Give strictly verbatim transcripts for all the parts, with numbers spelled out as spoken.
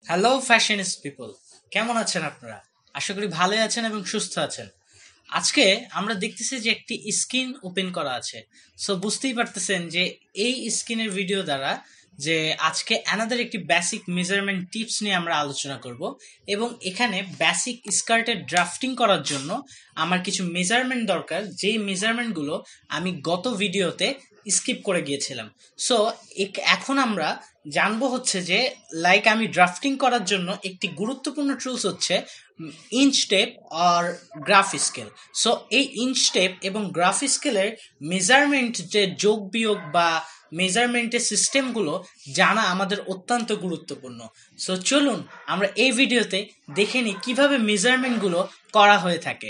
Hello ফ্যাশনিস্ট people, কেমন আছেন আপনারা? আশা করি ভালোই আছেন এবং সুস্থ আছেন। আজকে আমরা দেখতেছি যে একটি স্ক্রিন ওপেন করা আছে। সো বুঝতেই পারতেছেন যে এই স্ক্রিনের ভিডিও দ্বারা যে আজকে অ্যানাদার একটি বেসিক মেজারমেন্ট টিপস নিয়ে আমরা আলোচনা করব। এবং এখানে বেসিক স্কার্টের ড্রাফটিং করার জন্য আমার কিছু মেজারমেন্ট দরকার, যেই মেজারমেন্টগুলো আমি গত ভিডিওতে স্কিপ করে গিয়েছিলাম। সো এখন আমরা জানবো হচ্ছে যে লাইক আমি ড্রাফটিং করার জন্য একটি গুরুত্বপূর্ণ টুলস হচ্ছে ইঞ্চ টেপ আর গ্রাফ স্কেল। সো এই ইঞ্চ টেপ এবং গ্রাফ স্কেলের মেজারমেন্ট যে যোগ বিয়োগ বা মেজারমেন্টের সিস্টেমগুলো জানা আমাদের অত্যন্ত গুরুত্বপূর্ণ। সো চলুন আমরা এই ভিডিওতে দেখে নিই কিভাবে মেজারমেন্টগুলো করা হয়ে থাকে।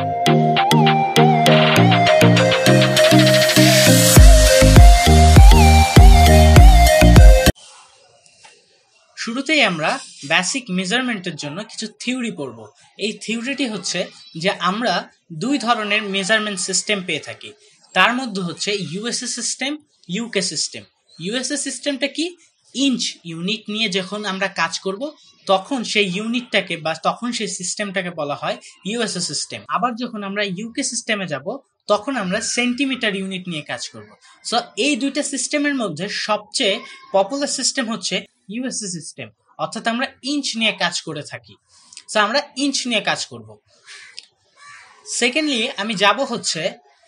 শুরুতেই আমরা বেসিক মেজারমেন্টের জন্য কিছু থিওরি পড়ব। এই থিওরিটি হচ্ছে যে আমরা দুই ধরনের মেজারমেন্ট সিস্টেম পেয়ে থাকি। তার মধ্যে হচ্ছে USA system, UK system. USA সিস্টেমটা কি? ইঞ্চ ইউনিট নিয়ে যখন আমরা কাজ করব তখন সেই ইউনিটটাকে বা তখন সেই সিস্টেমটাকে বলা হয় ইউএসএ সিস্টেম। আবার যখন আমরা ইউকে সিস্টেমে যাব তখন আমরা সেন্টিমিটার ইউনিট নিয়ে কাজ করব। সো এই দুইটা সিস্টেমের মধ্যে সবচেয়ে পপুলার সিস্টেম হচ্ছে ইউএসএ সিস্টেম, অর্থাৎ আমরা ইঞ্চ নিয়ে কাজ করে থাকি। সো আমরা ইঞ্চ নিয়ে কাজ করব। সেকেন্ডলি আমি যাব হচ্ছে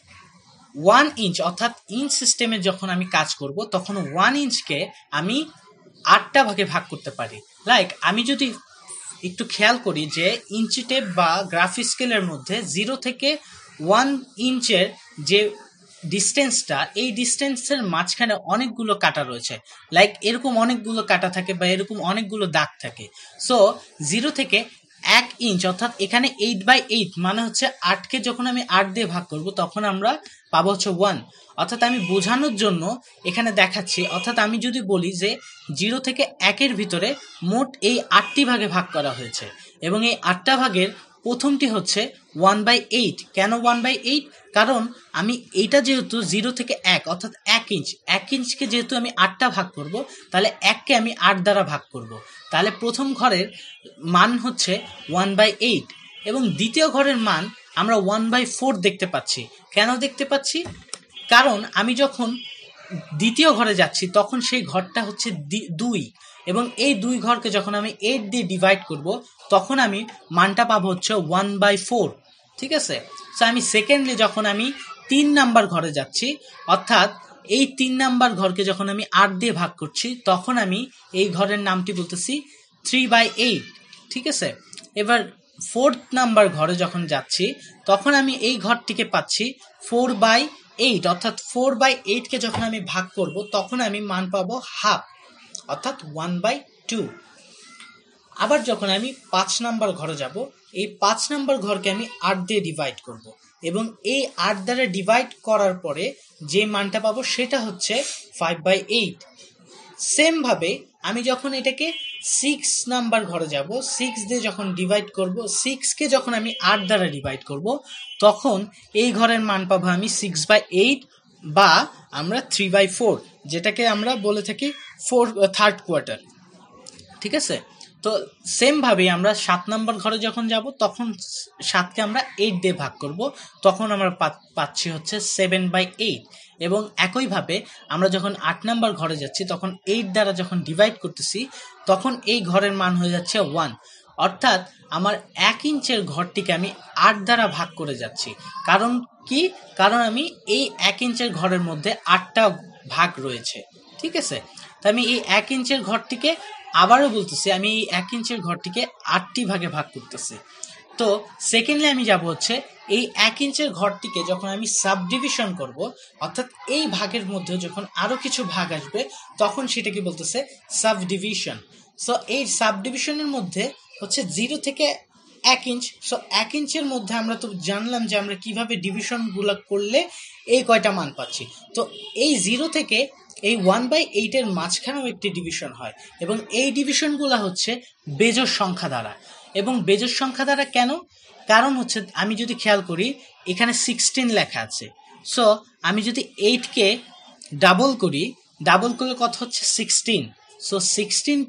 ওয়ান ইঞ্চ, অর্থাৎ ইঞ্চ সিস্টেমে যখন আমি কাজ করব তখন ওয়ান ইঞ্চকে আমি আটটা ভাগে ভাগ করতে পারি। লাইক আমি যদি একটু খেয়াল করি যে ইঞ্চি টেপ বা গ্রাফ স্কেলের মধ্যে জিরো থেকে ওয়ান ইঞ্চের যে ডিস্টেন্সটা, এই ডিস্টেন্সের মাঝখানে অনেকগুলো কাটা রয়েছে। লাইক এরকম অনেকগুলো কাটা থাকে বা এরকম অনেকগুলো দাগ থাকে। সো জিরো থেকে এক ইঞ্চ, অর্থাৎ এখানে এইট বাই এইট মানে হচ্ছে আটকে যখন আমি আট দিয়ে ভাগ করব তখন আমরা পাবো হচ্ছে ওয়ান। অর্থাৎ আমি বোঝানোর জন্য এখানে দেখাচ্ছি, অর্থাৎ আমি যদি বলি যে জিরো থেকে একের ভিতরে মোট এই আটটি ভাগে ভাগ করা হয়েছে এবং এই আটটা ভাগের প্রথমটি হচ্ছে ওয়ান বাই এইট। কেন ওয়ান বাই এইট? কারণ আমি এইটা যেহেতু জিরো থেকে এক, অর্থাৎ এক ইঞ্চ, এক ইঞ্চকে যেহেতু আমি আটটা ভাগ করব তাহলে এককে আমি আট দ্বারা ভাগ করব। তাহলে প্রথম ঘরের মান হচ্ছে ওয়ান বাই এইট এবং দ্বিতীয় ঘরের মান আমরা ওয়ান বাই ফোর দেখতে পাচ্ছি। কেন দেখতে পাচ্ছি? কারণ আমি যখন দ্বিতীয় ঘরে যাচ্ছি তখন সেই ঘরটা হচ্ছে দুই এবং এই দুই ঘরকে যখন আমি এইট দিয়ে ডিভাইড করব তখন আমি মানটা পাবো হচ্ছে ওয়ান বাই ফোর। ঠিক আছে? সো আমি সেকেন্ডলি যখন আমি তিন নাম্বার ঘরে যাচ্ছি, অর্থাৎ এই তিন নাম্বার ঘরকে যখন আমি আট দিয়ে ভাগ করছি তখন আমি এই ঘরের নামটি বলতেছি থ্রি বাই এইট। ঠিক আছে? এবার ফোর্থ নাম্বার ঘরে যখন যাচ্ছি তখন আমি এই ঘরটিকে পাচ্ছি ফোর বাই এইট, অর্থাৎ ফোর বাই এইটকে যখন আমি ভাগ করব তখন আমি মান পাবো হাফ, অর্থাৎ ওয়ান বাই টু। আবার যখন আমি পাঁচ নাম্বার ঘরে যাব, এই পাঁচ নাম্বার ঘরকে আমি আট দিয়ে ডিভাইড করব এবং এই আট দ্বারা ডিভাইড করার পরে যে মানটা পাবো সেটা হচ্ছে ফাইভ বাই এইট। সেমভাবে আমি যখন এটাকে সিক্স নাম্বার ঘরে যাব, সিক্স দিয়ে যখন ডিভাইড করব, সিক্সকে যখন আমি আট দ্বারা ডিভাইড করব তখন এই ঘরের মান পাবো আমি সিক্স বাই এইট বা আমরা থ্রি বাই ফোর, যেটাকে আমরা বলে থাকি ফোর থার্ড কোয়ার্টার। ঠিক আছে? তো সেমভাবেই আমরা সাত নম্বর ঘরে যখন যাব তখন সাতকে আমরা এইট দিয়ে ভাগ করব, তখন আমরা পাচ্ছি হচ্ছে সেভেন বাই এইট। এবং একইভাবে আমরা যখন আট নাম্বার ঘরে যাচ্ছি তখন এইট দ্বারা যখন ডিভাইড করতেছি তখন এই ঘরের মান হয়ে যাচ্ছে ওয়ান। অর্থাৎ আমার এক ইঞ্চের ঘরটিকে আমি আট দ্বারা ভাগ করে যাচ্ছি। কারণ কি? কারণ আমি এই এক ইঞ্চের ঘরের মধ্যে আটটা ভাগ রয়েছে। ঠিক আছে? তো আমি এই এক ইঞ্চের ঘরটিকে আবারও বলতেছি, আমি এই এক ইঞ্চের ঘরটিকে আটটি ভাগে ভাগ করতেছি। তো সেকেন্ডলি আমি যাব হচ্ছে এই এক ইঞ্চের ঘরটিকে যখন আমি সাব ডিভিশন করব, অর্থাৎ এই ভাগের মধ্যে যখন আরো কিছু ভাগ আসবে তখন সেটাকে বলতেছে সাব ডিভিশন। সো এই সাব ডিভিশনের মধ্যে হচ্ছে জিরো থেকে এক ইঞ্চ। সো এক ইঞ্চের মধ্যে আমরা তো জানলাম যে আমরা কিভাবে ডিভিশন গুলা করলে এই কয়টা মান পাচ্ছি। তো এই জিরো থেকে এই ওয়ান বাই এইটের মাঝখানেও একটি ডিভিশন হয় এবং এই ডিভিশনগুলো হচ্ছে বেজোড় সংখ্যা দ্বারা। এবং বেজোড় সংখ্যা দ্বারা কেন? কারণ হচ্ছে আমি যদি খেয়াল করি এখানে সিক্সটিন লেখা আছে। সো আমি যদি এইটকে ডাবল করি, ডাবল করলে কত হচ্ছে সিক্সটিন। সো সিক্সটিনকে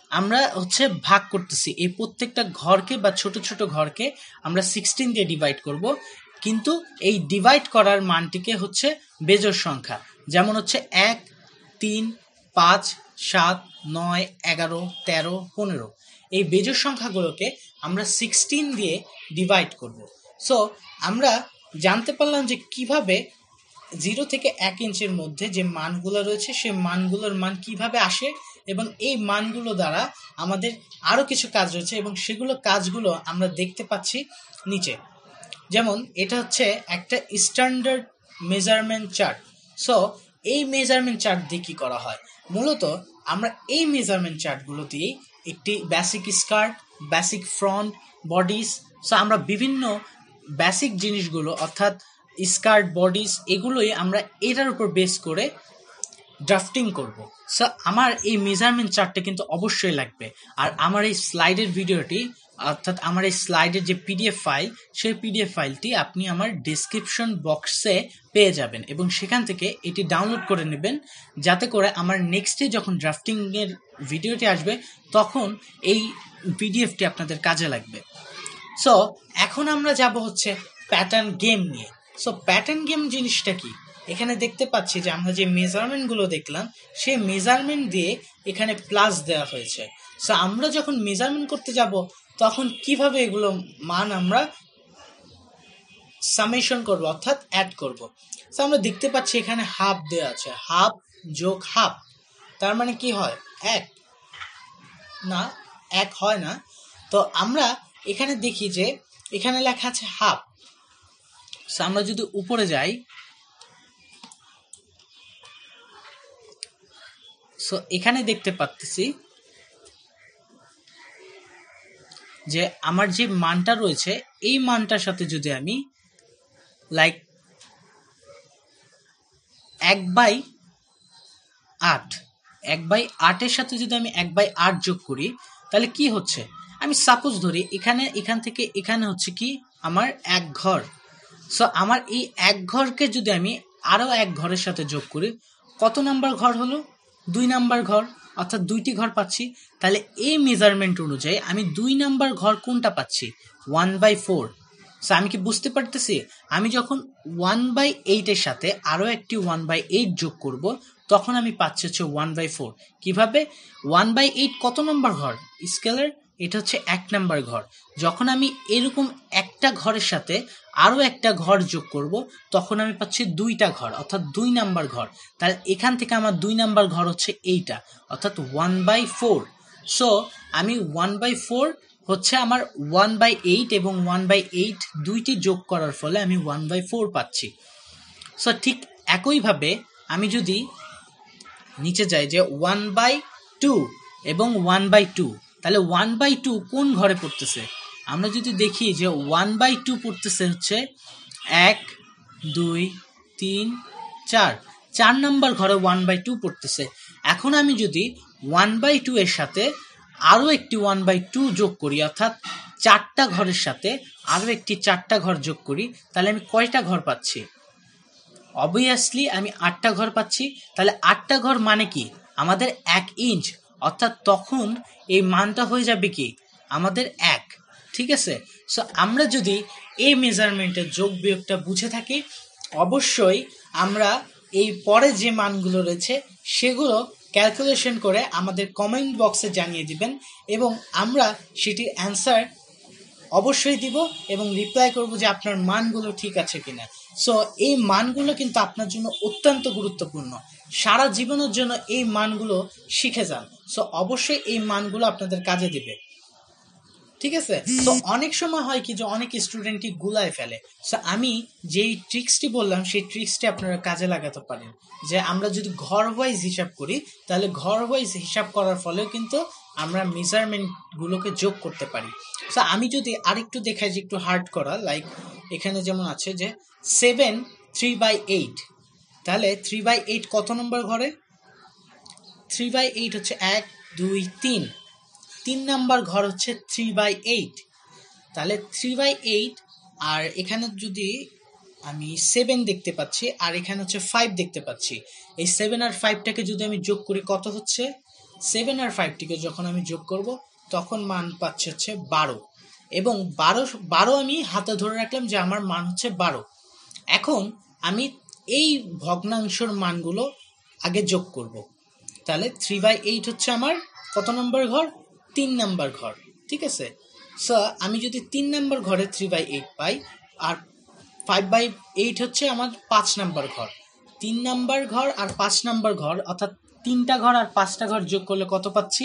আমরা হচ্ছে ভাগ করতেছি এই প্রত্যেকটা ঘরকে বা ছোট ছোট ঘরকে আমরা সিক্সটিন দিয়ে ডিভাইড করব, কিন্তু এই ডিভাইড করার মানটিকে হচ্ছে বেজোড় সংখ্যা, যেমন হচ্ছে এক, তিন, পাঁচ, সাত, নয়, এগারো, তেরো, পনেরো, এই বেজোড় সংখ্যাগুলোকে আমরা সিক্সটিন দিয়ে ডিভাইড করব। সো আমরা জানতে পারলাম যে কিভাবে জিরো থেকে এক ইঞ্চের মধ্যে যে মানগুলো রয়েছে সেই মানগুলোর মান কিভাবে আসে, এবং এই মানগুলো দ্বারা আমাদের আরও কিছু কাজ রয়েছে এবং সেগুলো কাজগুলো আমরা দেখতে পাচ্ছি নিচে। যেমন এটা হচ্ছে একটা স্ট্যান্ডার্ড মেজারমেন্ট চার্ট। সো এই মেজারমেন্ট চার্ট দিয়ে কী করা হয়, মূলত আমরা এই মেজারমেন্ট চার্টগুলো দিয়েই একটি basic skirt, basic front, bodice, so আমরা বিভিন্ন বেসিক জিনিসগুলো অর্থাৎ স্কার্ট, বডিস, এগুলোই আমরা এটার উপর বেস করে ড্রাফটিং করব। সো আমার এই মেজারমেন্ট চার্টটা কিন্তু অবশ্যই লাগবে। আর আমার এই স্লাইডের ভিডিওটি অর্থাৎ আমার এই স্লাইডের যে পিডিএফ ফাইল, সেই পিডিএফ ফাইলটি আপনি আমার ডেসক্রিপশন বক্সে পেয়ে যাবেন এবং সেখান থেকে এটি ডাউনলোড করে নেবেন, যাতে করে আমার নেক্সটে যখন ড্রাফটিংয়ের ভিডিওটি আসবে তখন এই পিডিএফটি আপনাদের কাজে লাগবে। সো এখন আমরা যাব হচ্ছে প্যাটার্ন গেম নিয়ে। সো প্যাটার্ন গেম জিনিসটা কি, এখানে দেখতে পাচ্ছি যে আমরা যে মেজারমেন্টগুলো দেখলাম সেই মেজারমেন্ট দিয়ে এখানে প্লাস দেওয়া হয়েছে। সো আমরা যখন মেজারমেন্ট করতে যাব তখন কিভাবে এগুলো মান আমরা সামেশন করব অর্থাৎ অ্যাড করব। সো আমরা দেখতে পাচ্ছি এখানে হাফ দেওয়া আছে, হাফ যোগ হাফ তার মানে কি হয়, এক না, এক হয় না। তো আমরা এখানে দেখি যে এখানে লেখা আছে হাফ। সো আমরা যদি উপরে যাই, সো এখানে দেখতে পাচ্ছি যে আমার যে মানটা রয়েছে এই মানটার সাথে যদি আমি লাইক এক বাই আট এক বাই আটের সাথে যদি আমি এক বাই আট যোগ করি তাহলে কি হচ্ছে, আমি সাপোজ ধরি এখানে এখান থেকে এখানে হচ্ছে কি আমার এক ঘর। সো আমার এই এক ঘরকে যদি আমি আরও এক ঘরের সাথে যোগ করি, কত নাম্বার ঘর হলো, দুই নাম্বার ঘর, অর্থাৎ দুইটি ঘর পাচ্ছি। তাহলে এই মেজারমেন্ট অনুযায়ী আমি দুই নাম্বার ঘর কোনটা পাচ্ছি, ওয়ান বাই ফোর। সো আমি কি বুঝতে পারতেছি, আমি যখন ওয়ান বাই এইটের সাথে আরও একটি ওয়ান বাই এইট যোগ করব তখন আমি পাচ্ছি হচ্ছে ওয়ান বাই ফোর। কীভাবে, ওয়ান বাই এইট কত নম্বর ঘর স্কেলের, এটা হচ্ছে এক নাম্বার ঘর। যখন আমি এরকম একটা ঘরের সাথে আরও একটা ঘর যোগ করব তখন আমি পাচ্ছি দুইটা ঘর অর্থাৎ দুই নাম্বার ঘর। তাহলে এখান থেকে আমার দুই নাম্বার ঘর হচ্ছে এইটা অর্থাৎ ওয়ান বাই ফোর। সো আমি ওয়ান বাই ফোর হচ্ছে আমার ওয়ান বাই এইট এবং ওয়ান বাই এইট দুইটি যোগ করার ফলে আমি ওয়ান বাই ফোর পাচ্ছি। সো ঠিক একইভাবে আমি যদি নিচে যাই যে ওয়ান বাই টু এবং ওয়ান বাই টু, তাহলে ওয়ান বাই টু কোন ঘরে পড়তেছে, আমরা যদি দেখি যে ওয়ান বাই টু পড়তেছে হচ্ছে এক, দুই, তিন, চার, চার নাম্বার ঘরে ওয়ান বাই টু পড়তেছে। এখন আমি যদি ওয়ান বাই টু এর সাথে আরও একটি ওয়ান বাই টু যোগ করি অর্থাৎ চারটা ঘরের সাথে আরও একটি চারটা ঘর যোগ করি তাহলে আমি কয়টা ঘর পাচ্ছি, অবভিয়াসলি আমি আটটা ঘর পাচ্ছি। তাহলে আটটা ঘর মানে কি, আমাদের এক ইঞ্চ, অর্থাৎ তখন এই মানটা হয়ে যাবে কি আমাদের এক। ঠিক আছে, সো আমরা যদি এই মেজারমেন্টের যোগ বিয়োগটা বুঝে থাকি অবশ্যই আমরা এই পরে যে মানগুলো রয়েছে সেগুলো ক্যালকুলেশন করে আমাদের কমেন্ট বক্সে জানিয়ে দিবেন এবং আমরা সেটির অ্যান্সার অবশ্যই দিব এবং রিপ্লাই করব যে আপনার মানগুলো ঠিক আছে কিনা। সো এই মানগুলো কিন্তু আপনার জন্য অত্যন্ত গুরুত্বপূর্ণ, সারা জীবনের জন্য এই মানগুলো শিখে যান। সো অবশ্যই এই মানগুলো আপনাদের কাজে দিবে। ঠিক আছে, তো অনেক সময় হয় কি যে অনেক স্টুডেন্টই গুলায় ফেলে। সো আমি যেই ট্রিক্সটি বললাম সেই ট্রিক্সটি আপনারা কাজে লাগাতে পারেন, যে আমরা যদি ঘর ওয়াইজ হিসাব করি তাহলে ঘর ওয়াইজ হিসাব করার ফলেও কিন্তু আমরা মেজারমেন্টগুলোকে যোগ করতে পারি। সো আমি যদি আরেকটু দেখাই যে একটু হার্ড করা, লাইক এখানে যেমন আছে যে সেভেন থ্রি বাই এইট, তাহলে থ্রি বাই এইট কত নম্বর ঘরে, থ্রি বাই এইট হচ্ছে এক, দুই, তিন, তিন নাম্বার ঘর হচ্ছে থ্রি বাই এইট। তাহলে থ্রি বাই এইট আর এখানে যদি আমি সেভেন দেখতে পাচ্ছি আর এখানে হচ্ছে ফাইভ দেখতে পাচ্ছি, এই সেভেন আর ফাইভটাকে যদি আমি যোগ করি কত হচ্ছে, সেভেন আর ফাইভটিকে যখন আমি যোগ করব তখন মান পাচ্ছি হচ্ছে বারো, এবং বারো বারো আমি হাতে ধরে রাখলাম যে আমার মান হচ্ছে বারো। এখন আমি এই ভগ্নাংশের মানগুলো আগে যোগ করব। তাহলে থ্রি বাই এইট হচ্ছে আমার কত নম্বর ঘর? তিন নম্বর ঘর, ঠিক আছে। সো আমি যদি তিন নম্বর ঘরে থ্রি বাই এইট পাই, আর ফাইভ বাই এইট হচ্ছে আমার পাঁচ নম্বর ঘর। তিন নম্বর ঘর আর পাঁচ নম্বর ঘর, অর্থাৎ তিনটা ঘর আর পাঁচটা ঘর যোগ করলে কত পাচ্ছি?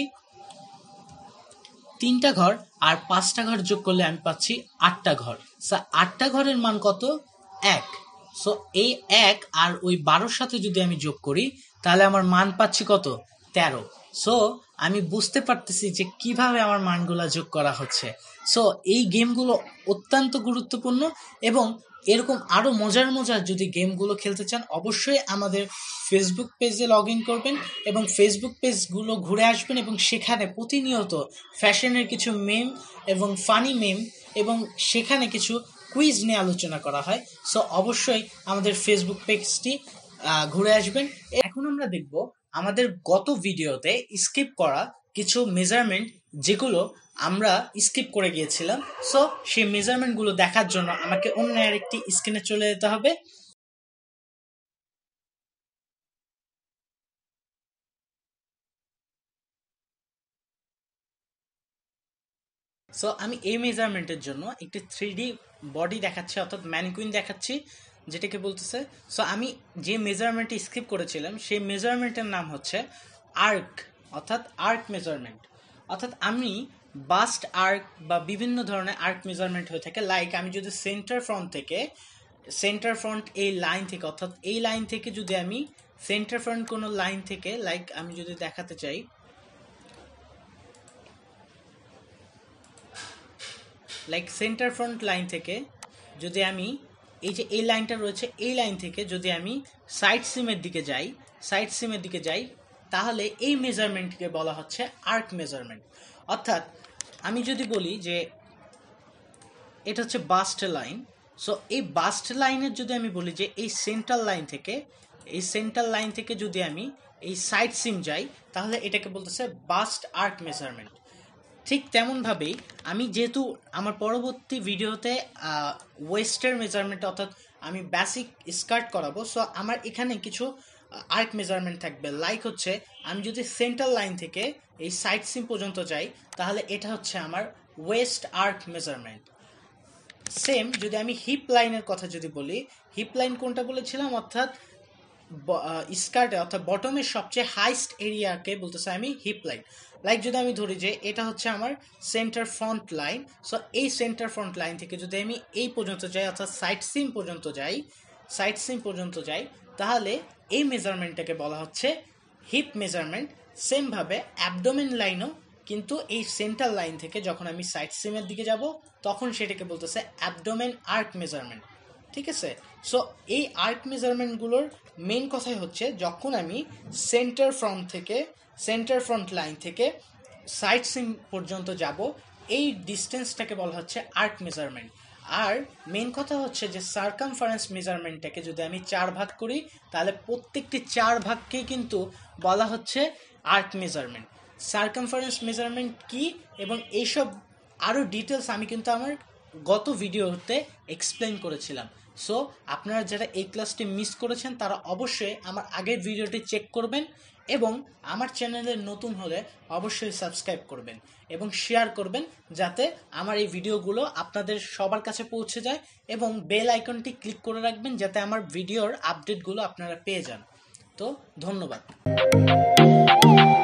তিনটা ঘর আর পাঁচটা ঘর যোগ করলে আমি পাচ্ছি আটটা ঘর। সো আটটা ঘরের মান কত? এক। সো এই এক আর ওই বারোর সাথে যদি আমি যোগ করি তাহলে আমার মান পাচ্ছি কত? তেরো। সো আমি বুঝতে পারতেছি যে কিভাবে আমার মানগুলা যোগ করা হচ্ছে। সো এই গেমগুলো অত্যন্ত গুরুত্বপূর্ণ, এবং এরকম আরও মজার মজার যদি গেমগুলো খেলতে চান অবশ্যই আমাদের ফেসবুক পেজে লগ ইন করবেন এবং ফেসবুক পেজগুলো ঘুরে আসবেন, এবং সেখানে প্রতিনিয়ত ফ্যাশনের কিছু মেম এবং ফানি মেম এবং সেখানে কিছু কুইজ নিয়ে আলোচনা করা হয়। সো অবশ্যই আমাদের ফেসবুক পেজটি ঘুরে আসবেন। এখন আমরা দেখব আমাদের গত ভিডিওতে স্কিপ করা কিছু মেজারমেন্ট যেগুলো আমরা স্কিপ করে গিয়েছিলাম। সো সেই মেজারমেন্টগুলো দেখার জন্য আমাকে অন্য আরেকটি স্ক্রিনে চলে যেতে হবে। সো আমি এই মেজারমেন্টের জন্য একটি থ্রি ডি বডি দেখাচ্ছি, অর্থাৎ ম্যানিকুইন দেখাচ্ছি, যেটাকে বলতেছে। সো আমি যে মেজারমেন্টটি স্কিপ করেছিলাম সেই মেজারমেন্টের নাম হচ্ছে আর্ক, অর্থাৎ আর্ক মেজারমেন্ট। অর্থাৎ আমি বাস্ট আর্ক বা বিভিন্ন ধরনের আর্ক মেজারমেন্ট হয়ে থাকে। লাইক আমি যদি সেন্টার ফ্রন্ট থেকে সেন্টার ফ্রন্ট এই লাইন থেকে, অর্থাৎ এই লাইন থেকে যদি আমি সেন্টার ফ্রন্ট কোনো লাইন থেকে, লাইক আমি যদি দেখাতে চাই, লাইক সেন্টার ফ্রন্ট লাইন থেকে যদি আমি এই যে এই লাইনটা রয়েছে এই লাইন থেকে যদি আমি সাইড সিমের দিকে যাই সাইড সিমের দিকে যাই তাহলে এই মেজারমেন্টকে বলা হচ্ছে আর্ক মেজারমেন্ট। অর্থাৎ আমি যদি বলি যে এটা হচ্ছে বাস্ট লাইন, সো এই বাস্ট লাইনের যদি আমি বলি যে এই সেন্ট্রাল লাইন থেকে এই সেন্ট্রাল লাইন থেকে যদি আমি এই সাইড সিম যাই তাহলে এটাকে বলতেছে বাস্ট আর্ক মেজারমেন্ট। ঠিক তেমনভাবেই আমি যেহেতু আমার পরবর্তী ভিডিওতে ওয়েস্টের মেজারমেন্ট, অর্থাৎ আমি বেসিক স্কার্ট করাবো, সো আমার এখানে কিছু আর্ক মেজারমেন্ট থাকবে। লাইক হচ্ছে আমি যদি সেন্ট্রাল লাইন থেকে এই সাইড সিম পর্যন্ত যাই তাহলে এটা হচ্ছে আমার ওয়েস্ট আর্ক মেজারমেন্ট। সেম যদি আমি হিপ লাইনের কথা যদি বলি, হিপ লাইন কোনটা বলেছিলাম, অর্থাৎ স্কার্টে অর্থাৎ বটমের সবচেয়ে হাইস্ট এরিয়াকে বলতেছে আমি হিপ লাইন। লাইক যদি আমি ধরি যে এটা হচ্ছে আমার সেন্টার ফ্রন্ট লাইন, সো এই সেন্টার ফ্রন্ট লাইন থেকে যদি আমি এই পর্যন্ত যাই, অর্থাৎ সাইড সিম পর্যন্ত যাই সাইড সিম পর্যন্ত যাই তাহলে এই মেজারমেন্টটাকে বলা হচ্ছে হিপ মেজারমেন্ট। সেমভাবে অ্যাবডোমেন লাইনও কিন্তু এই সেন্টার লাইন থেকে যখন আমি সাইড সিমের দিকে যাব তখন সেটাকে বলতেছে অ্যাবডোমেন আর্ক মেজারমেন্ট, ঠিক আছে। সো এই আর্ক মেজারমেন্টগুলোর মেইন কথাই হচ্ছে যখন আমি সেন্টার ফ্রন্ট থেকে সেন্টার ফ্রন্ট লাইন থেকে সাইড সিম পর্যন্ত যাব এই ডিস্টেন্সটাকে বলা হচ্ছে আর্ক মেজারমেন্ট। আর মেইন কথা হচ্ছে যে সার্কামফারেন্স মেজারমেন্টটাকে যদি আমি চার ভাগ করি তাহলে প্রত্যেকটি চার ভাগকে কিন্তু বলা হচ্ছে আর্ক মেজারমেন্ট। সার্কামফারেন্স মেজারমেন্ট কি এবং এইসব আরও ডিটেলস আমি কিন্তু আমার গত ভিডিওতে এক্সপ্লেন করেছিলাম। সো আপনারা যারা এই ক্লাসটি মিস করেছেন তারা অবশ্যই আমার আগের ভিডিওটি চেক করবেন এবং আমার চ্যানেলে নতুন হলে অবশ্যই সাবস্ক্রাইব করবেন এবং শেয়ার করবেন যাতে আমার এই ভিডিওগুলো আপনাদের সবার কাছে পৌঁছে যায়, এবং বেল আইকনটি ক্লিক করে রাখবেন যাতে আমার ভিডিওর আপডেটগুলো আপনারা পেয়ে যান। তো ধন্যবাদ।